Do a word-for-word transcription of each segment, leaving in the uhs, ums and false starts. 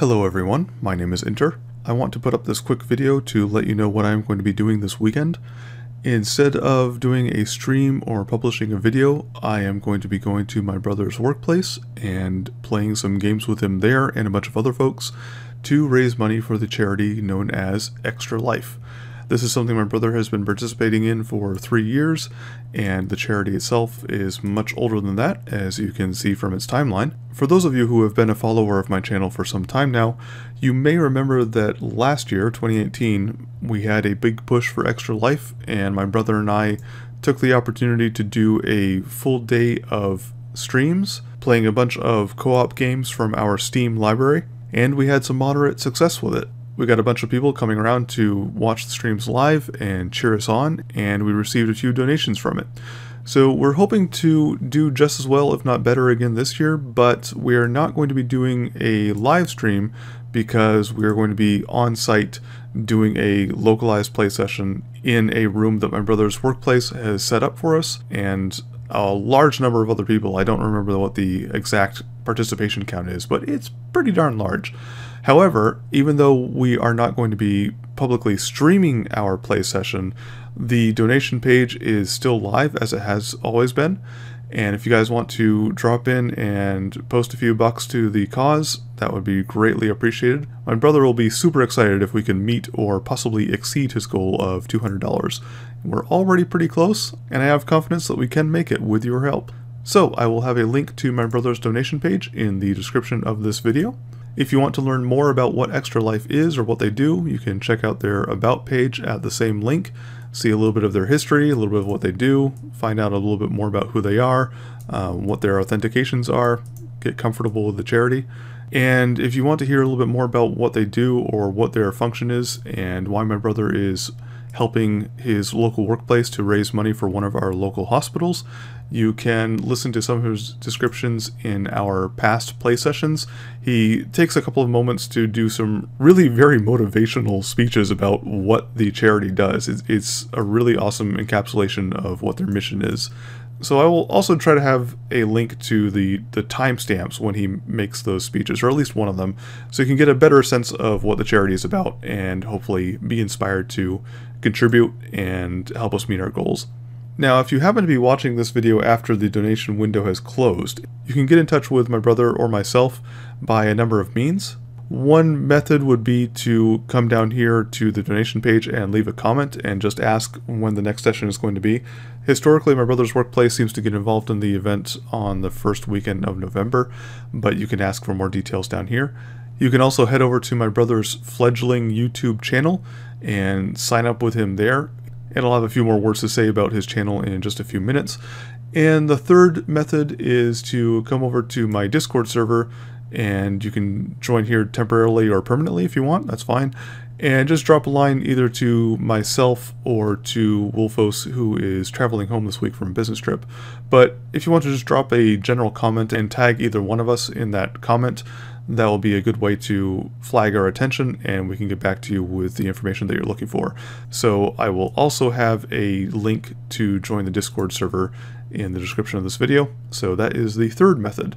Hello everyone, my name is Inter. I want to put up this quick video to let you know what I'm going to be doing this weekend. Instead of doing a stream or publishing a video, I am going to be going to my brother's workplace and playing some games with him there and a bunch of other folks to raise money for the charity known as Extra Life. This is something my brother has been participating in for three years, and the charity itself is much older than that, as you can see from its timeline. For those of you who have been a follower of my channel for some time now, you may remember that last year, twenty eighteen, we had a big push for Extra Life, and my brother and I took the opportunity to do a full day of streams, playing a bunch of co-op games from our Steam library, and we had some moderate success with it. We got a bunch of people coming around to watch the streams live and cheer us on, and we received a few donations from it. So we're hoping to do just as well, if not better, again this year, but we're not going to be doing a live stream because we're going to be on site doing a localized play session in a room that my brother's workplace has set up for us, and a large number of other people. I don't remember what the exact participation count is, but it's pretty darn large. However, even though we are not going to be publicly streaming our play session, the donation page is still live as it has always been. And if you guys want to drop in and post a few bucks to the cause, that would be greatly appreciated. My brother will be super excited if we can meet or possibly exceed his goal of two hundred dollars. We're already pretty close, and I have confidence that we can make it with your help. So I will have a link to my brother's donation page in the description of this video. If you want to learn more about what Extra Life is or what they do, you can check out their About page at the same link, see a little bit of their history, a little bit of what they do, find out a little bit more about who they are, um, what their authentications are, get comfortable with the charity. And if you want to hear a little bit more about what they do or what their function is and why my brother is helping his local workplace to raise money for one of our local hospitals, you can listen to some of his descriptions in our past play sessions. He takes a couple of moments to do some really very motivational speeches about what the charity does. It's, it's a really awesome encapsulation of what their mission is. So I will also try to have a link to the, the timestamps when he makes those speeches, or at least one of them, so you can get a better sense of what the charity is about and hopefully be inspired to contribute and help us meet our goals. Now, if you happen to be watching this video after the donation window has closed, you can get in touch with my brother or myself by a number of means. One method would be to come down here to the donation page and leave a comment and just ask when the next session is going to be. Historically, my brother's workplace seems to get involved in the event on the first weekend of November, but you can ask for more details down here. You can also head over to my brother's fledgling YouTube channel and sign up with him there, and I'll have a few more words to say about his channel in just a few minutes. And the third method is to come over to my Discord server, and you can join here temporarily or permanently if you want, that's fine. And just drop a line either to myself or to Wolfos, who is traveling home this week from a business trip. But if you want to just drop a general comment and tag either one of us in that comment, that will be a good way to flag our attention, and we can get back to you with the information that you're looking for. So I will also have a link to join the Discord server in the description of this video. So that is the third method.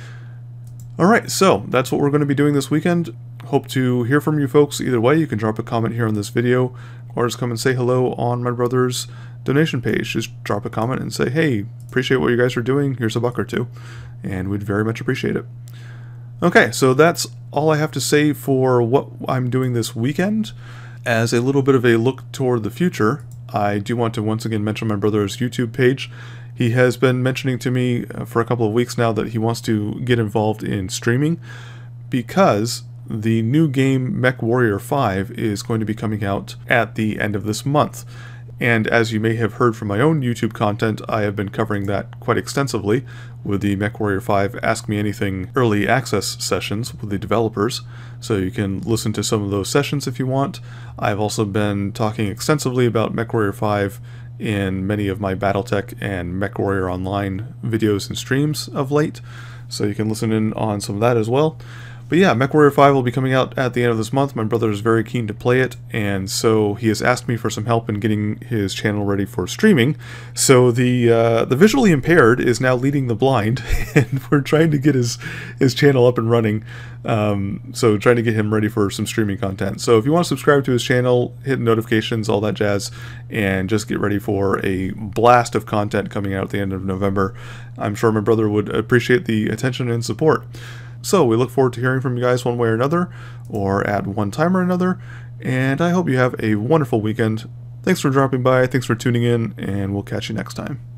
Alright, so that's what we're going to be doing this weekend. Hope to hear from you folks either way. You can drop a comment here on this video, or just come and say hello on my brother's donation page. Just drop a comment and say, hey, appreciate what you guys are doing, here's a buck or two, and we'd very much appreciate it. Okay, so that's all I have to say for what I'm doing this weekend. As a little bit of a look toward the future, I do want to once again mention my brother's YouTube page. He has been mentioning to me for a couple of weeks now that he wants to get involved in streaming because the new game MechWarrior five is going to be coming out at the end of this month. And as you may have heard from my own YouTube content, I have been covering that quite extensively with the MechWarrior five Ask Me Anything early access sessions with the developers, so you can listen to some of those sessions if you want. I've also been talking extensively about MechWarrior five in many of my Battletech and MechWarrior Online videos and streams of late, so you can listen in on some of that as well. But yeah, MechWarrior five will be coming out at the end of this month. My brother is very keen to play it, and so he has asked me for some help in getting his channel ready for streaming. So the uh, the visually impaired is now leading the blind, and we're trying to get his his channel up and running. Um, so trying to get him ready for some streaming content. So if you want to subscribe to his channel, hit notifications, all that jazz, and just get ready for a blast of content coming out at the end of November. I'm sure my brother would appreciate the attention and support. So we look forward to hearing from you guys one way or another, or at one time or another, and I hope you have a wonderful weekend. Thanks for dropping by, thanks for tuning in, and we'll catch you next time.